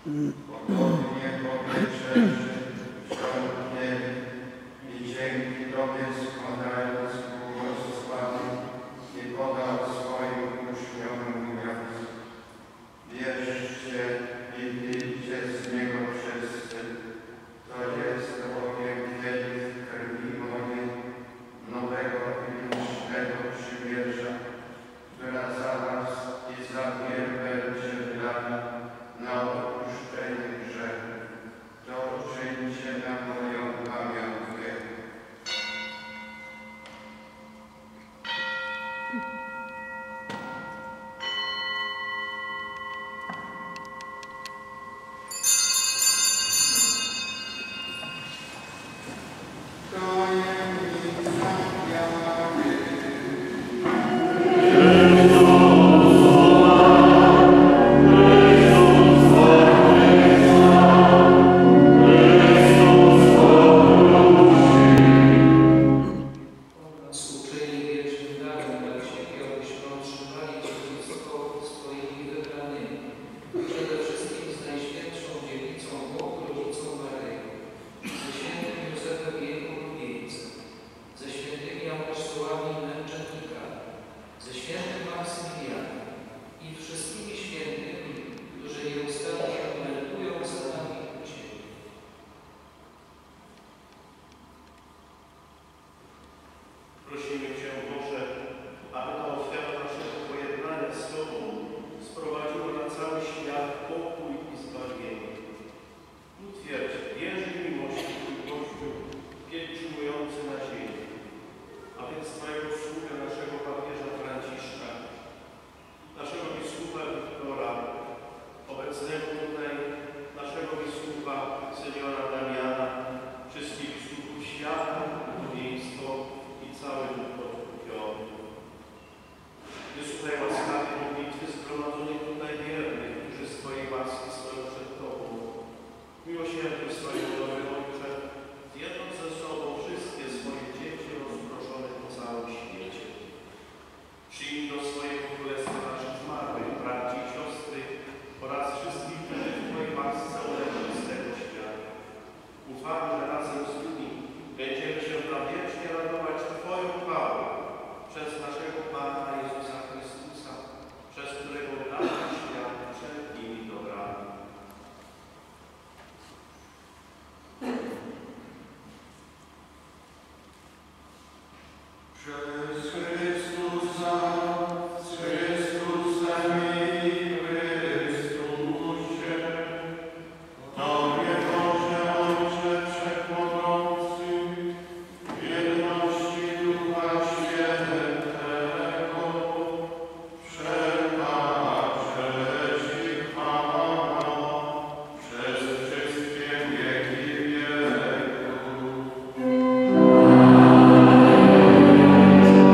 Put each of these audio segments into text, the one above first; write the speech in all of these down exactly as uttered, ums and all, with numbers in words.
Amen.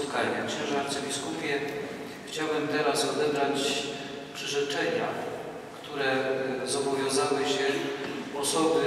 spotkania. Księże arcybiskupie, chciałbym teraz odebrać przyrzeczenia, które zobowiązały się osoby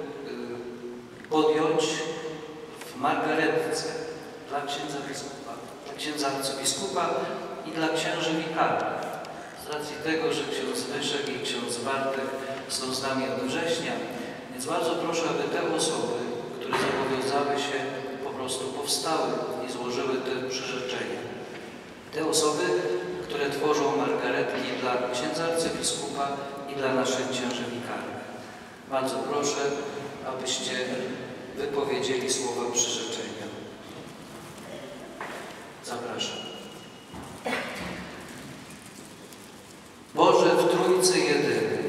podjąć w margaretce dla księdza biskupa, dla księdza arcybiskupa i dla księży wikarów. Z racji tego, że ksiądz Leszek i ksiądz Bartek są z nami od września, więc bardzo proszę, aby te osoby, które zobowiązały się, po prostu powstały i złożyły te przyrzeczenia. Te osoby, które tworzą margaretki dla księdza arcybiskupa i dla naszych księży wikarów. Bardzo proszę, abyście wypowiedzieli słowa przyrzeczenia. Zapraszam. Boże w Trójcy jedyny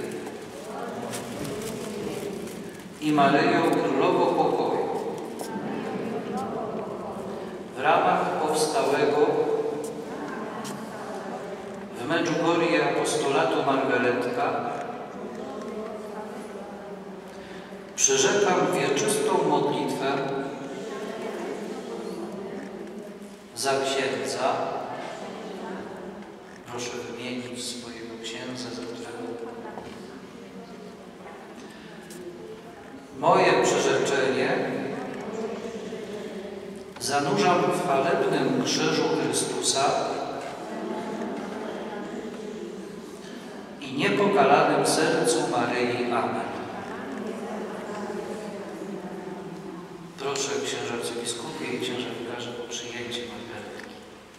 i Maryjo Królowo Pokoju, w ramach powstałego w Medjugorje apostolatu Margaretka przyrzekam wieczystą modlitwę za księdza. Proszę wymienić swojego księdza, za którego moje przyrzeczenie zanurzam w chwalebnym krzyżu Chrystusa i niepokalanym sercu Maryi. Amen. Proszę księże arcybiskupie i księże wikarze o przyjęcie margaretki.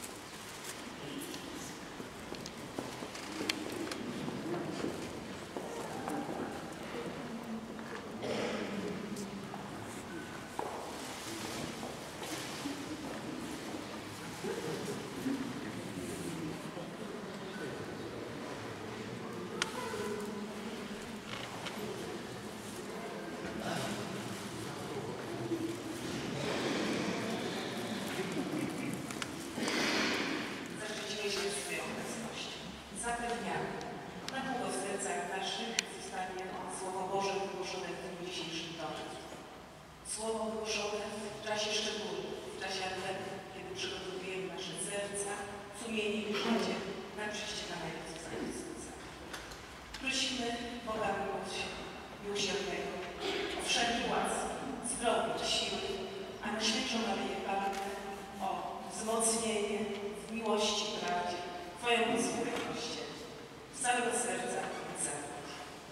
Zapewniamy, na długo w sercach naszych zostanie Słowo Boże wygłoszone w dniu dzisiejszym domem. Słowo wygłoszone w czasie szczególnym, w czasie Adwentu, kiedy przygotowujemy nasze serca, sumienie i życie na przyjście Pana Jezusa Chrystusa. Prosimy Boga miłosiernego o wszelkie łaski, zdrowie, siły, a Najświętszą Maryję Pannę o wzmocnienie w miłości i prawdzie Twoją posłuszność z całego serca i zewnątrz.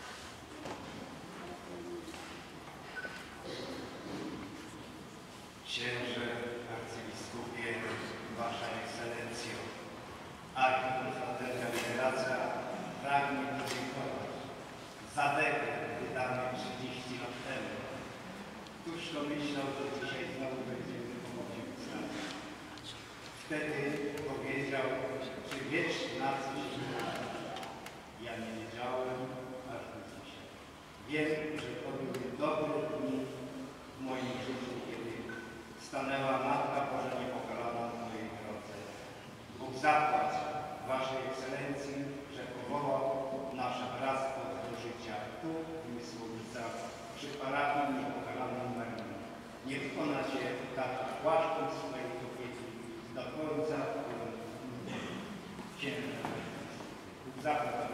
Księże arcybiskupie, Wasza Ekscelencjo, arcybiskupialna literacja pragnie podziękować za dekret wydany trzydzieści lat temu. Któż to myślał, że dzisiaj znowu będziemy pomogli ustawić. Wtedy powiedział, czy wiesz, na co się należy? Ja nie wiedziałem, aż do dzisiaj. Wiem, że to były dobre dni w moim życiu, kiedy stanęła Matka Boża Niepokalana w mojej drodze. Bóg zapłać Waszej Ekscelencji, że powołał nasze bractwo do życia tu w Mysłowicach przy parafii Niepokalanej Maryi. Niech ona się tak płaszczą swojej kobiety do końca księżyca. Zapraszam.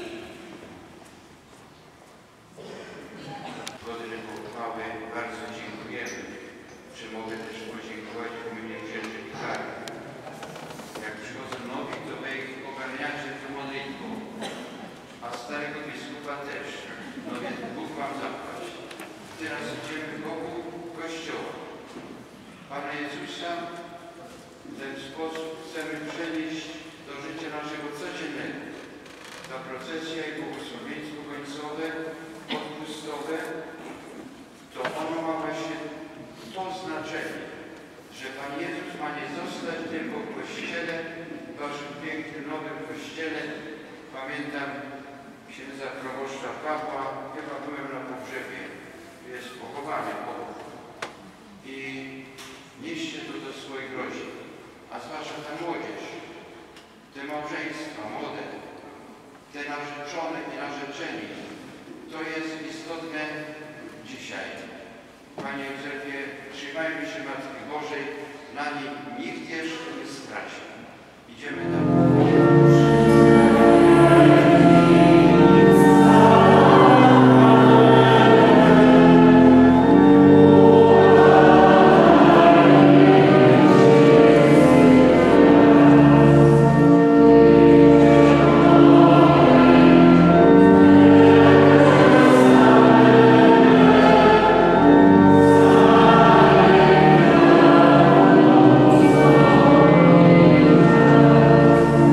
Godny pochwały, bardzo dziękujemy. Czy mogę też podziękować w imieniu księży wikarów. Jak przychodzą nowi, to wy ich ogarniacie tą modlitwą, a starego biskupa też. No więc Bóg wam zapłać. Teraz idziemy wokół Kościoła. Pana Jezusa w ten sposób chcemy przenieść do życia naszego codziennego. Ta procesja i błogosławieństwo końcowe, odpustowe, to ono ma właśnie to znaczenie, że Pan Jezus ma nie zostać tylko w Kościele, w Waszym pięknym nowym Kościele. Pamiętam księdza proboszcza Pawła, chyba byłem na pogrzebie, jest pochowany Bóg. I nieście to do swoich rodzin, a zwłaszcza ta młodzież, te małżeństwa młode, te narzeczone i narzeczeni, to jest istotne dzisiaj. Panie Józefie, trzymajmy się Matki Bożej, na niej nikt jeszcze nie straci. Idziemy tam. Thank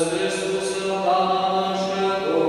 Chrystuse, Pana naszego.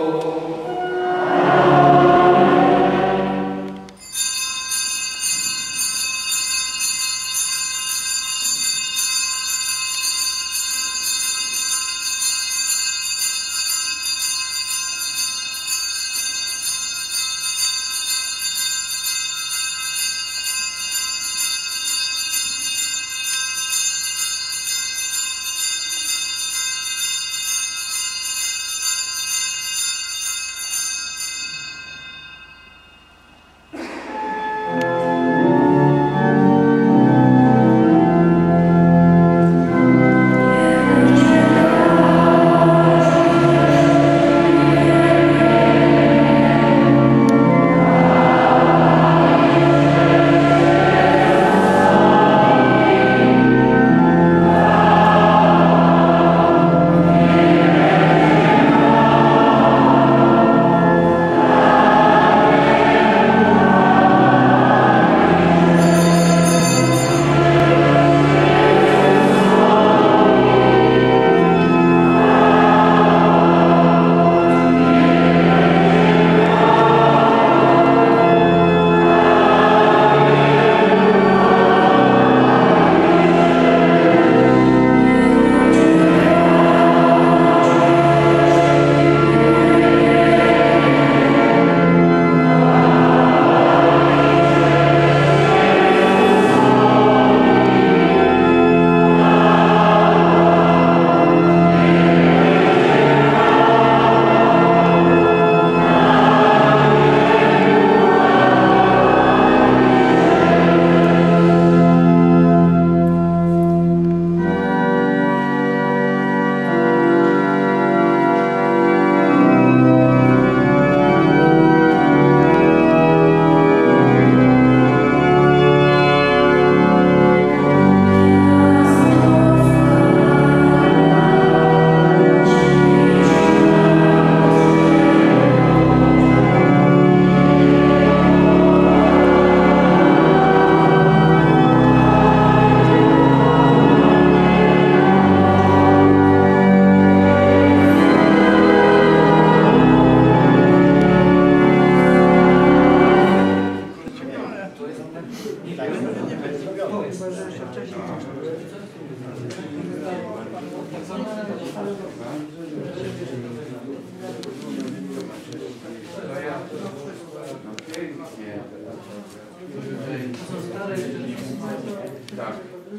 Tak.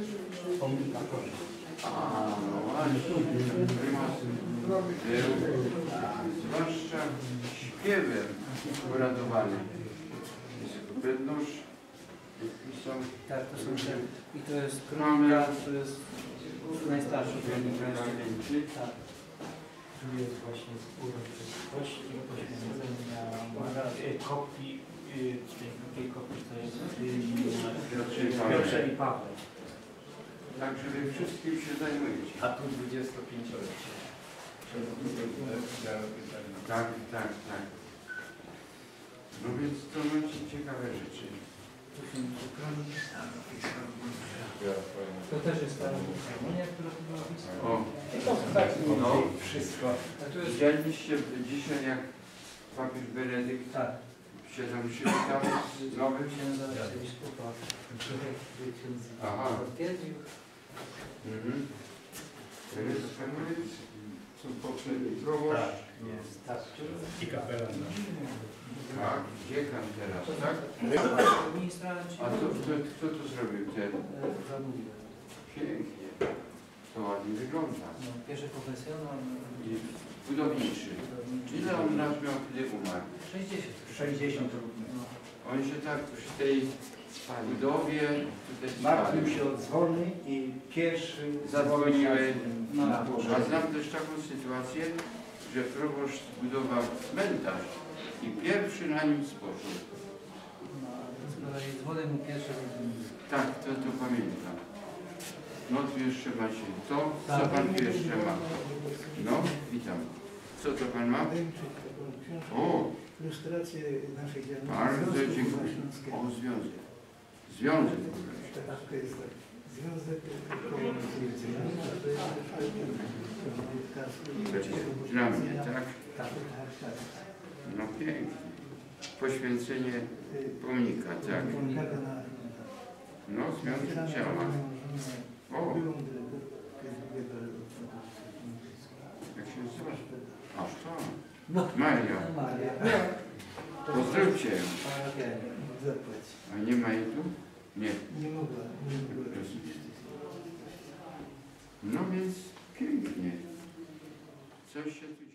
A, no właśnie, prymas był zwłaszcza śpiewem uradowany. Bednosz pisał. Tak, to są te. I to jest kronika, to jest najstarszy kronika. Tak. Tu jest właśnie spór uroczystości, poświęcenia kopii, tej drugiej kopii to jest Piotrze i Paweł. Tak, że wy wszystkim się zajmujecie. A tu dwudziestopięciolecie. Tak, tak, tak. No więc to macie ciekawe rzeczy. To też jest stara ceremonia, która tu była pisana. O, no wszystko. Widzieliście dzisiaj, jak papież Benedykt Tak. się tam przywitał z nowym Księdza biskupa. Aha. Potwierdził. Mhm. To jest koniec, co poprzedni proboszcz. Jest, tak. I kapelan. Tak, dziekan teraz, tak? Ministrant. A to, kto, kto to zrobił ten? Zabudziłem. Pięknie. To ładnie wygląda. No, pierwszy profesjonal. I budowniczy. Ile on nas miał, kiedy umarł? sześćdziesiąt. sześćdziesiąt równo. No. On się tak przy tej budowie tutaj Martwił się od dzwony i pierwszy Zadzwoniły na A górze. znam też taką sytuację, że proboszcz zbudował cmentarz i pierwszy na nim spoczął. No, z kolei dzwony mu pierwsze wyglądały. Tak, to, to pamiętam. No tu jeszcze macie to, co Tak. pan tu jeszcze ma? No, witam. Co to pan ma? O, Ilustracje naszej działalności. bardzo dziękuję. O, związek. Związek. Tak, to jest tak. Związek koło międzynarodowy, to jest fajna Dla mnie, tak? Tak, tak, tak. No pięknie. Poświęcenie pomnika, tak? No, zmiany ciała. O, jak się nazywa? Aż to. No. Maria. Maria. Pozdrówcie ją. Zapłać. A nie ma jej tu? Nie. Nie mogła, nie mogła. No więc pięknie. Coś się tu dzieje.